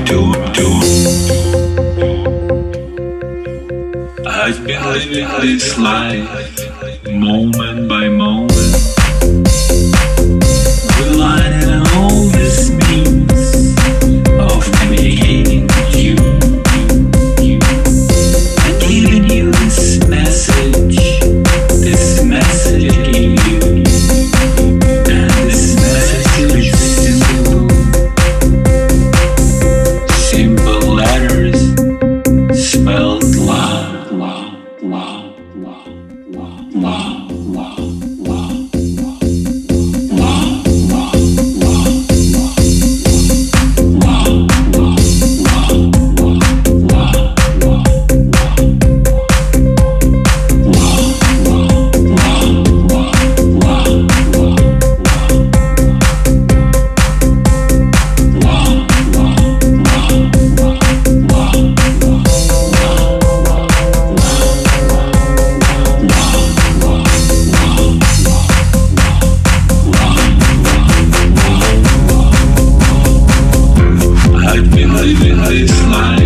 I've been living this life, moment by moment, relying on all this means of communicating with you, and giving you this message I gave you, and this message is simple letters spelled love, love, love, love, love, love, love, love, I've been living this life.